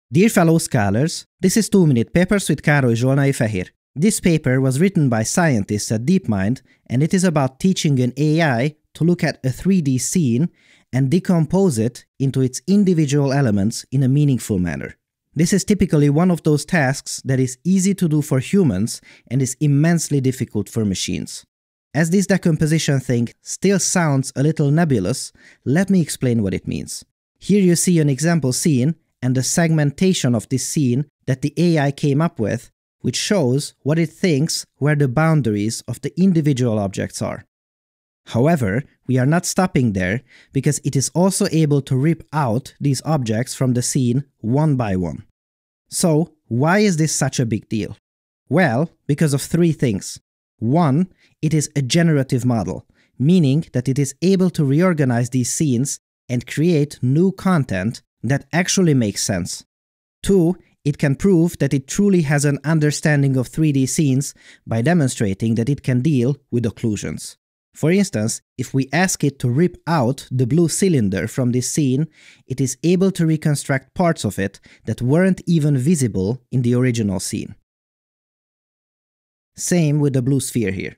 Dear fellow scholars, this is 2-Minute Papers with Károly Zsolnai-Fehér. This paper was written by scientists at DeepMind, and it is about teaching an AI to look at a 3D scene and decompose it into its individual elements in a meaningful manner. This is typically one of those tasks that is easy to do for humans and is immensely difficult for machines. As this decomposition thing still sounds a little nebulous, let me explain what it means. Here you see an example scene and the segmentation of this scene that the AI came up with, which shows what it thinks where the boundaries of the individual objects are. However, we are not stopping there, because it is also able to rip out these objects from the scene one by one. So, why is this such a big deal? Well, because of three things. One, it is a generative model, meaning that it is able to reorganize these scenes and create new content that actually makes sense. Two, it can prove that it truly has an understanding of 3D scenes by demonstrating that it can deal with occlusions. For instance, if we ask it to rip out the blue cylinder from this scene, it is able to reconstruct parts of it that weren't even visible in the original scene. Same with the blue sphere here.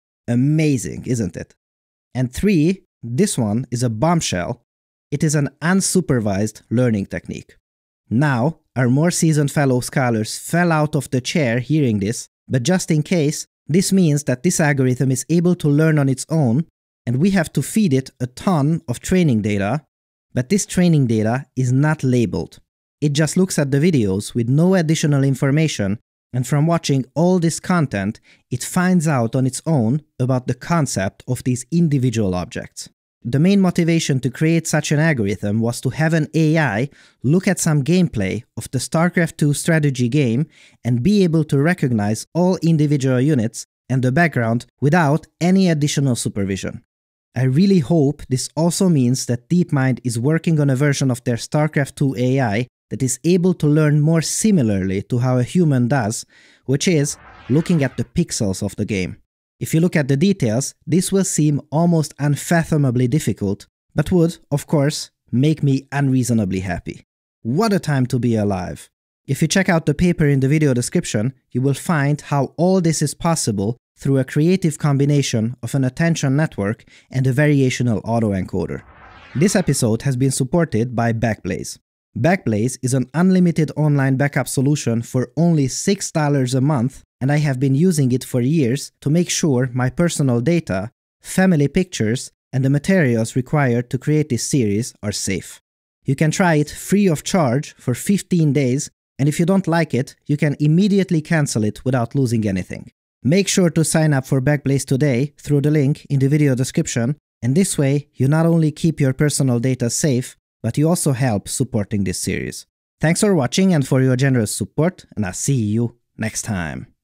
Amazing, isn't it? And three, this one is a bombshell. It is an unsupervised learning technique. Now, our more seasoned fellow scholars fell out of the chair hearing this, but just in case, this means that this algorithm is able to learn on its own, and we have to feed it a ton of training data, but this training data is not labeled. It just looks at the videos with no additional information, and from watching all this content, it finds out on its own about the concept of these individual objects. The main motivation to create such an algorithm was to have an AI look at some gameplay of the StarCraft II strategy game and be able to recognize all individual units and the background without any additional supervision. I really hope this also means that DeepMind is working on a version of their StarCraft II AI that is able to learn more similarly to how a human does, which is looking at the pixels of the game. If you look at the details, this will seem almost unfathomably difficult, but would, of course, make me unreasonably happy. What a time to be alive! If you check out the paper in the video description, you will find how all this is possible through a creative combination of an attention network and a variational autoencoder. This episode has been supported by Backblaze. Backblaze is an unlimited online backup solution for only $6 a month, and I have been using it for years to make sure my personal data, family pictures, and the materials required to create this series are safe. You can try it free of charge for 15 days, and if you don't like it, you can immediately cancel it without losing anything. Make sure to sign up for Backblaze today through the link in the video description, and this way you not only keep your personal data safe, but you also help supporting this series. Thanks for watching and for your generous support, and I'll see you next time.